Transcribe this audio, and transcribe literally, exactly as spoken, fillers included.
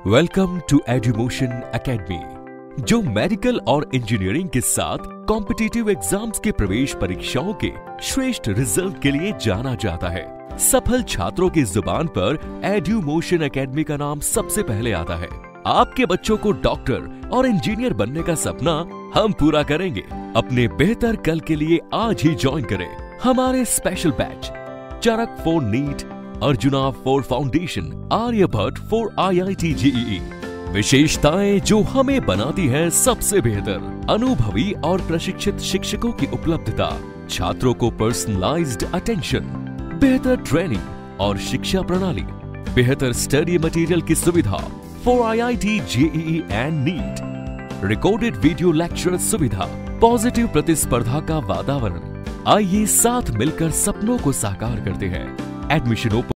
Welcome to Edumotion academy, जो medical और engineering के साथ कॉम्पिटिटिव एग्जाम्स के प्रवेश परीक्षाओं के श्रेष्ठ रिजल्ट के लिए जाना जाता है। सफल छात्रों की जुबान पर एडुमोशन एकेडमी का नाम सबसे पहले आता है। आपके बच्चों को डॉक्टर और इंजीनियर बनने का सपना हम पूरा करेंगे। अपने बेहतर कल के लिए आज ही ज्वाइन करें हमारे special batch Charak for NEET, Arjuna for foundation, Aryabhatta for I I T J E E. विशेषताएं जो हमें बनाती है सबसे बेहतर, अनुभवी और प्रशिक्षित शिक्षकों की उपलब्धता, छात्रों को पर्सनलाइज्ड अटेंशन, बेहतर ट्रेनिंग और शिक्षा प्रणाली, बेहतर स्टडी मटेरियल की सुविधा for I I T J E E and NEET, recorded video lecture सुविधा, पॉजिटिव प्रतिस्पर्धा का वातावरण। आइए साथ मिलकर सपनों को साकार करते हैं। Admission open